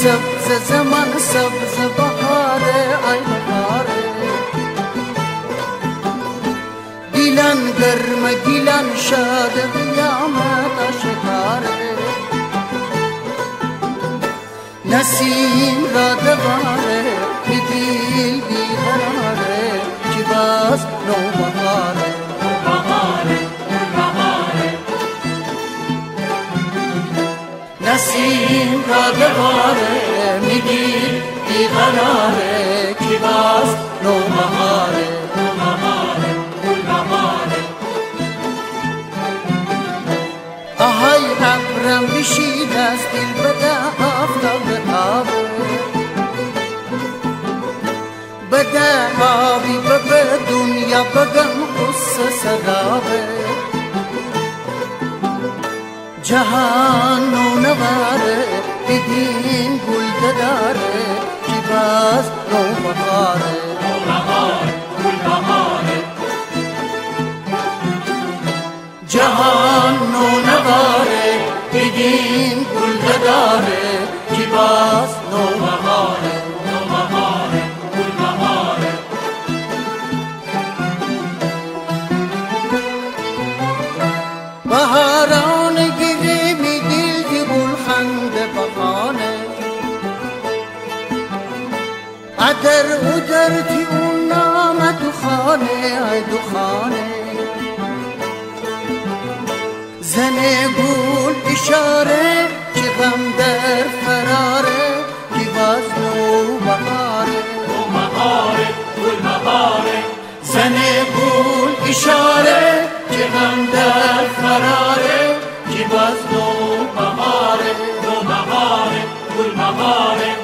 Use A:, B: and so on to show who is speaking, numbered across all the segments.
A: سبز زمان سبز بهاره ای بهاره گیلان گرم گیلان شاد قیامت آشکاره نسیم را دواره بی دل بیقراره که باز نوبهاره نسیم را دواره میگی بیقراره که باز نوبهاره آهای ابرم بشید از دل بده آفتاب آبه بده آبی به دنیا بگم قصه سرابه جهان نونواره بدین گل داره که باز نوبهاره جهان نونواره بدین گل داره که باز نوبهاره بهاران گیری می دل دی گلخند بخانه ادر ادر تی اون نام دخانه ای دخانه زن گل اشاره که غم در فراره که باز نو بهاره گل بهاره زن گل اشاره که غم در فراره که باز نو بهاره گل بهاره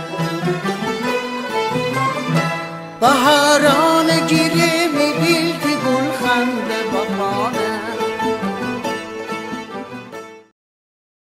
A: بهاران گیری می دل